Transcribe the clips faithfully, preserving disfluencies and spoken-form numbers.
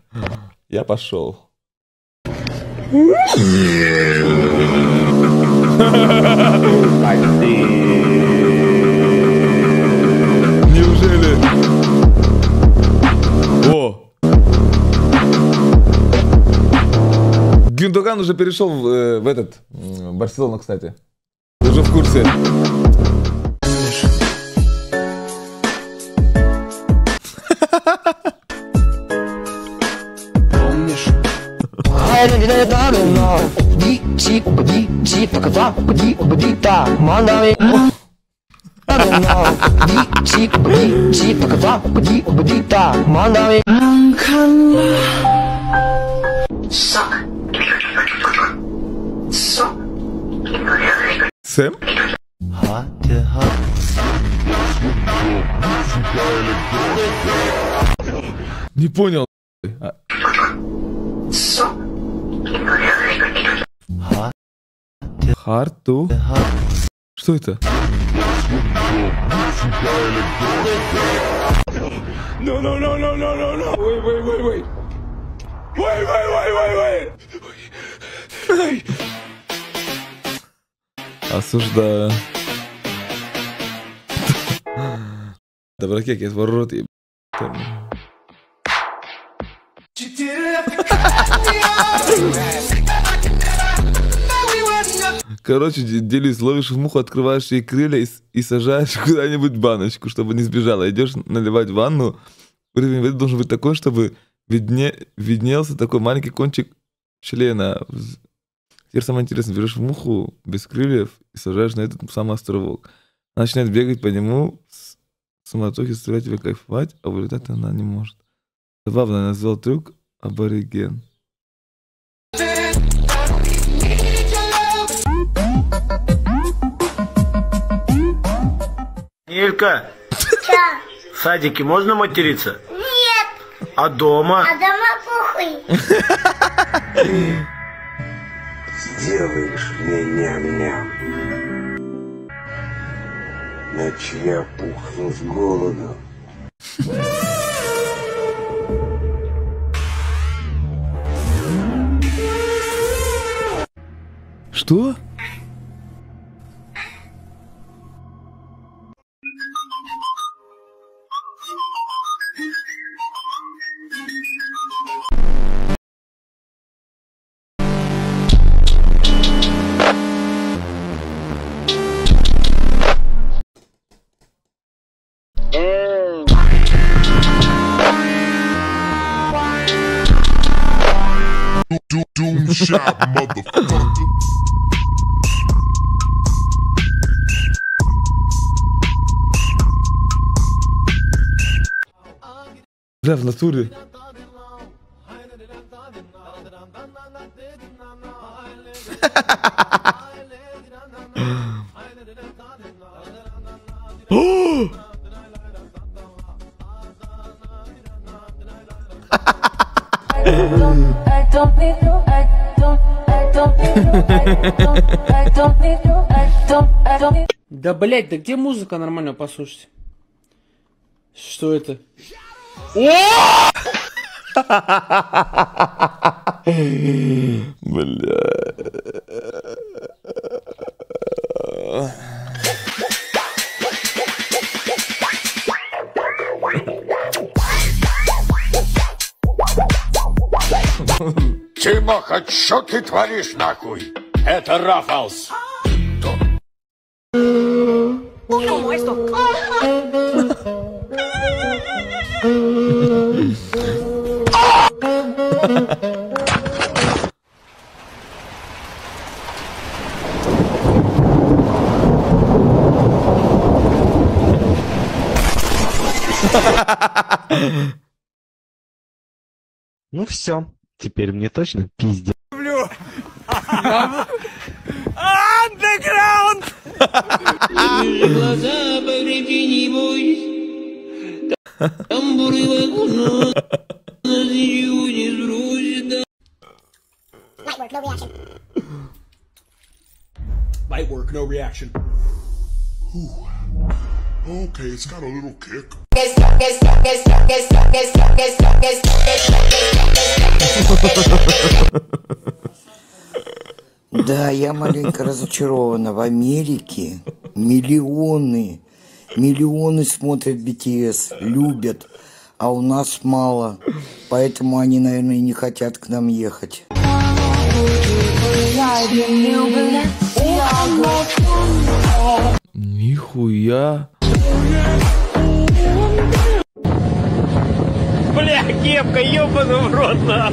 Я пошел. Неужели? О! Гюндоган уже перешел в, э, в этот в Барселону, кстати. Ты уже в курсе. Сэм? Не понял. Харту? Что это? No, no, no, no, no, no, no. Wait, wait, wait, wait. Wait, wait, wait, wait, wait. Осуждаю. Доброкек, я твой рот еб... Короче, делись, ловишь муху, открываешь ей крылья и, и сажаешь куда-нибудь баночку, чтобы не сбежала. Идешь наливать ванну, уровень воды должен быть такой, чтобы видне, виднелся такой маленький кончик члена. Теперь самое интересное, берешь муху без крыльев и сажаешь на этот самый островок. Она начинает бегать по нему, с суматохи заставляет тебя кайфовать, а вылетать она не может. Забавно, я назвал трюк абориген. Илька, Чё? в садике можно материться? Нет. А дома? А дома похуй. Сделаешь мне ням-ням, иначе я пухну с голоду. Что? Doom shot, motherfucker. Бля, в натуре. Да блять, да где музыка нормально послушать? Что это? Бля. Тимоха, что ты творишь нахуй? Это Рафалс. ¿Cómo esto? Ну все, теперь мне точно пиздец. Андеграунд! Глаза покрепи, не бойся. Тамбуры вагона, нас ничего не сбросит. Light work, no reaction. Light work, no reaction. Ooh. Okay, it's got a little kick. Guess, guess, guess, guess, guess, guess, guess, guess, guess, guess, guess, guess, guess, Да, я маленько разочарована. В Америке миллионы, миллионы смотрят би ти эс, любят, а у нас мало. Поэтому они, наверное, и не хотят к нам ехать. Нихуя. Бля, кепка, ёбаный в рот, на.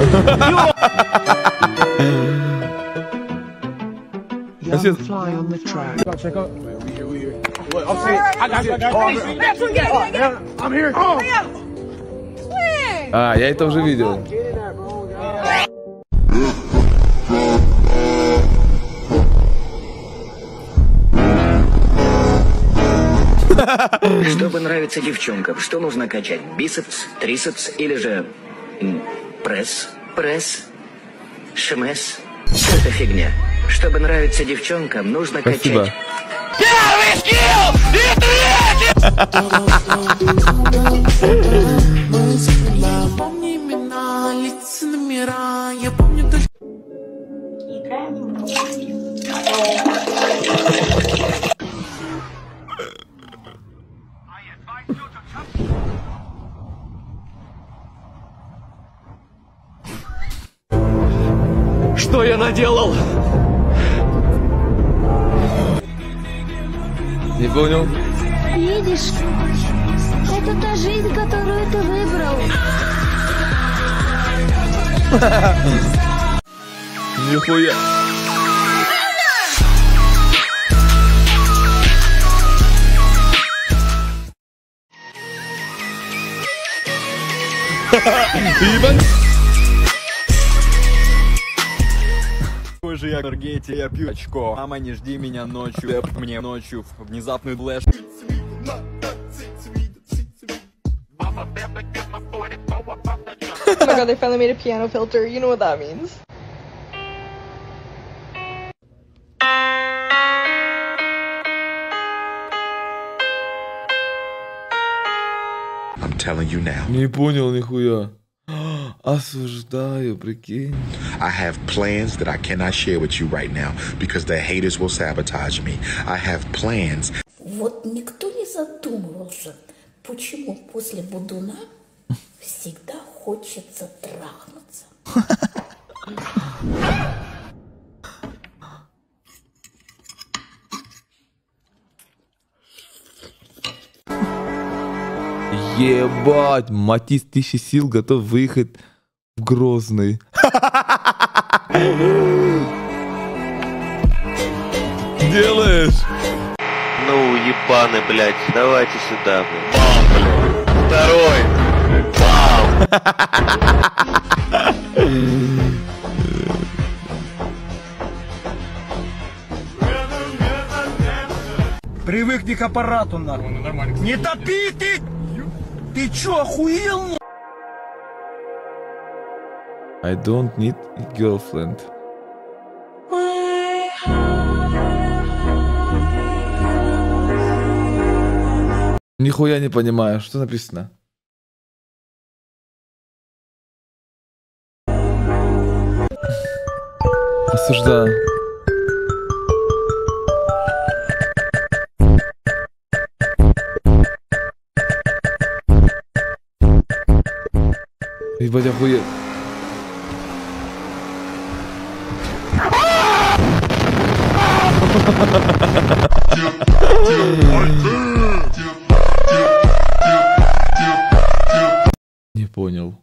А, я это уже видел. Чтобы нравиться девчонкам, что нужно качать? Бицепс, трицепс или же м, пресс? Пресс? Шмес? Все это фигня. Чтобы нравиться девчонкам, нужно Спасибо. качать. Первый скилл и Что я наделал? Не понял? Видишь, это та жизнь, которую ты выбрал. Нихуя. Ебать. Какой же я энергетик, я пью очко. Мама, не жди меня ночью, мне ночью внезапный флэш. Oh my god, they finally made a piano filter. You know what that means. I'm telling you now. Не понял нихуя. Осуждаю, прикинь. I have plans that I cannot share with you right now because the haters will sabotage me. I have plans. Вот никто не задумывался, почему после Будуна всегда хочется трахнуться. Ебать, Матис тысячи сил готов выехать в Грозный. Делаешь? Ну, ебаны, блядь, давайте сюда, блядь. Бам, блядь. Второй. Бам. Привыкни к аппарату, нахуй. Не топи ты! Ты чё, охуел? I don't need a girlfriend. Нихуя не понимаю, что написано. Осуждаю. Ебать, охуеть. Не понял.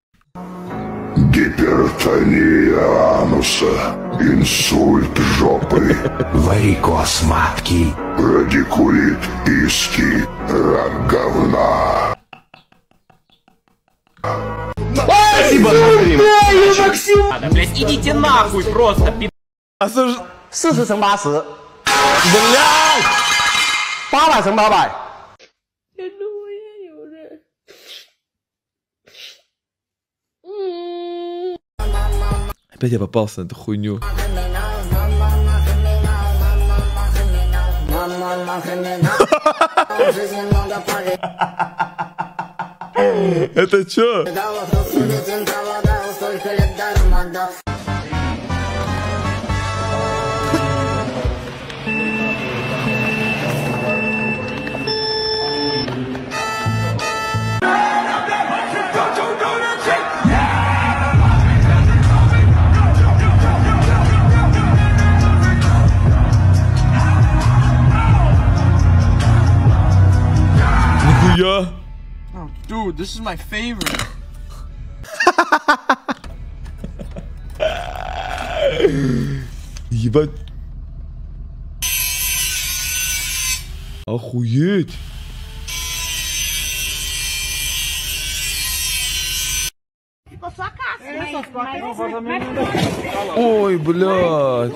Гипертония ануса, инсульт жопы, варикоз матки, радикулит киски, рак говна. Спасибо, Максим! Надо, блядь, идите нахуй просто, пи***. Осуж... 四十乘八十，блядь，八百乘八百。 Опять я попался на эту хуйню. Это чё? Нихуя! Oh, dude, this is my favorite. Ебать. Охуеть. Ой, блядь.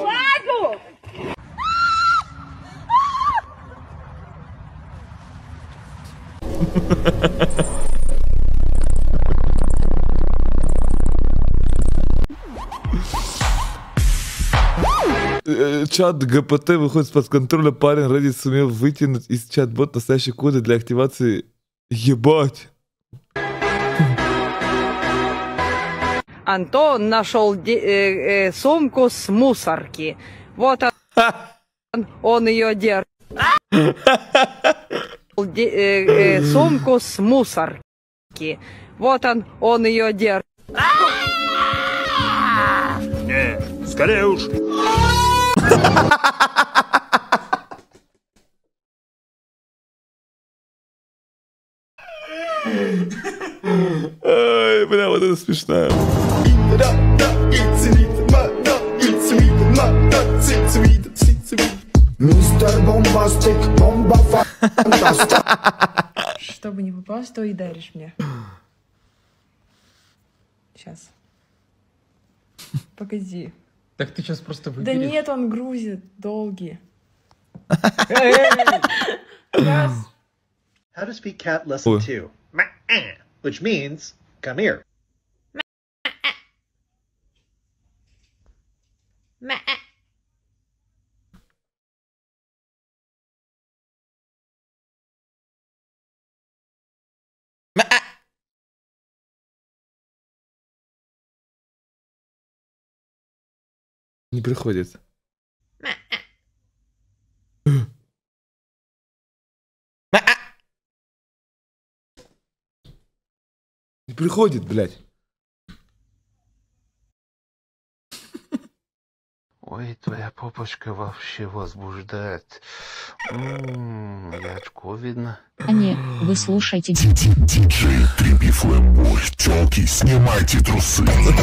Чат ГПТ выходит из-под контроля. Парень Reddit сумел вытянуть из чат-бот настоящие коды для активации. Ебать. Антон нашел де- э, э, сумку с мусорки. Вот он, он ее держит. Де- э, э, сумку с мусорки. Вот он, он ее держит. Не, скорее уж. Ай, бля, вот это смешно. Мистер Бомбастик, бомба фантастик. Чтобы не попалось, то и даришь мне. Сейчас. Погоди. Так ты сейчас просто Да выберешь. нет, он грузит. Долгий. How to speak cat lesson two, which means come here. Не приходится. Не приходит, блядь. Ой, твоя попочка вообще возбуждает. М-м, я очко видно. А не, вы слушайте. Диджей Трипи Флэмбой, тёлки, снимайте трусы.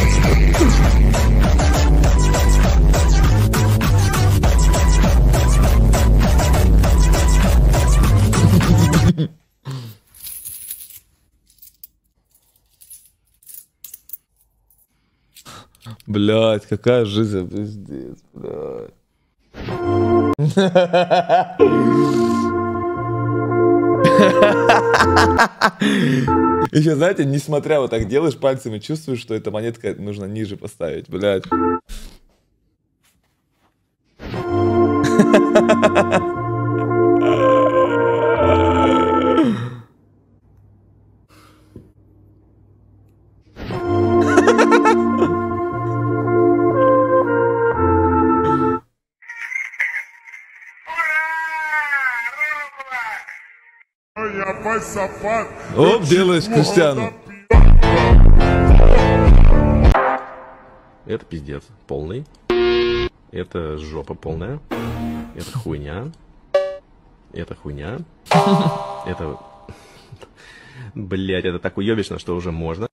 Блядь, какая жизнь, пиздец, блядь. Еще, знаете, несмотря вот так делаешь пальцами, чувствуешь, что эта монетка нужно ниже поставить, блядь. Оп, делаешь Криштиану. Это пиздец полный. Это жопа полная. Это хуйня. Это хуйня. Это... Блять, это так уебищно, что уже можно.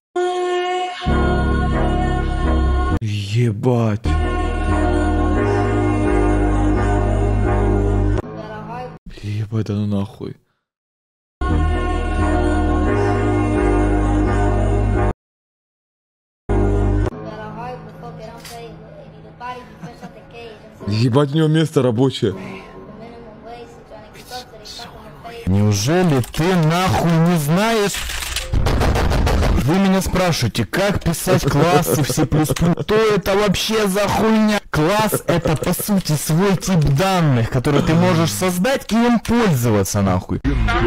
Ебать. Ебать, да ну нахуй. Ебать, у него место рабочее. Неужели ты нахуй не знаешь? Вы меня спрашиваете, как писать классы в C++? Что это вообще за хуйня? Класс — это, по сути, свой тип данных, который ты можешь создать и им пользоваться, нахуй.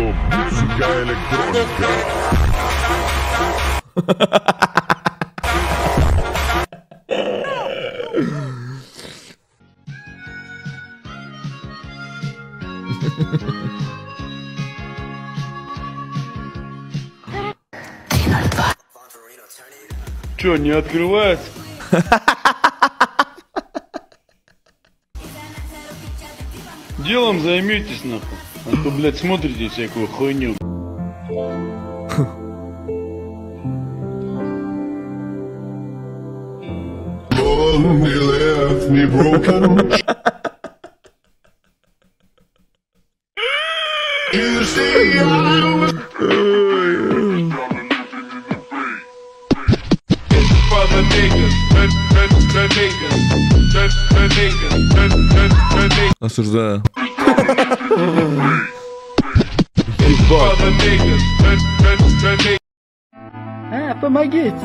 Чё, не открывается? Делом займитесь, нахуй. А то, блядь, смотрите всякую хуйню. Осуждаю. А, помогите!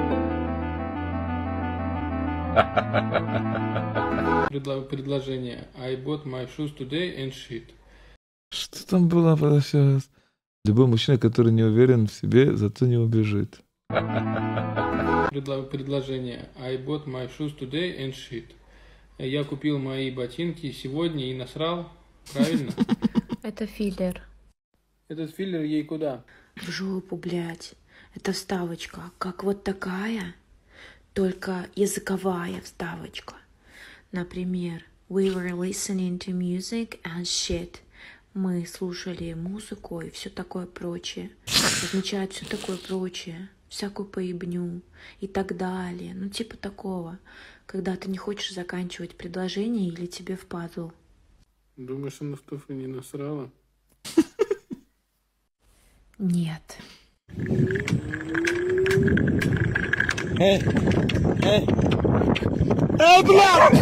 Предло- предложение. I bought my shoes today and shit. Что там было сейчас? Любой мужчина, который не уверен в себе, зато не убежит. Предло- предложение. I bought my shoes today and shit. Я купил мои ботинки сегодня и насрал. Правильно? Это филлер. Этот филлер ей куда? В жопу, блядь. Это вставочка. Как вот такая, только языковая вставочка. Например, we were listening to music and shit. Мы слушали музыку и все такое прочее. Означает все такое прочее. Всякую поебню и так далее. Ну, типа такого. Когда ты не хочешь заканчивать предложение или тебе впадло. Думаешь, она в туфли не насрала? Нет. Эй! Эй! Эй, блядь!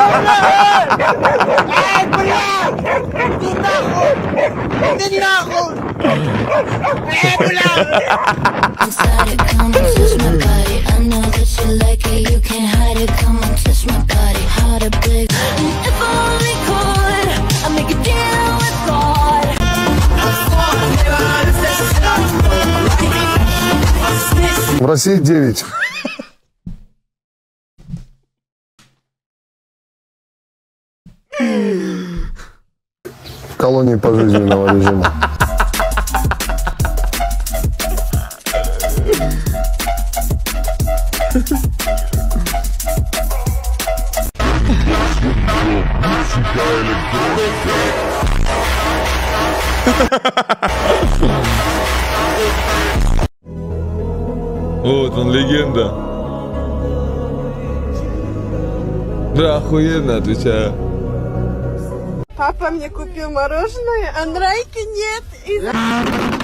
Эй, блядь! Иди нахуй! Иди нахуй! Эй, блядь! Inside it, come and touch my body. I know that you like it, you can't hide it. Come and touch my body, hard to break. And if I only could, I'd make a deal with God. В России девять. В колонии пожизненного режима. Вот он, легенда. Да, охуенно, отвечаю. Папа мне купил мороженое, а Нрайки нет. И...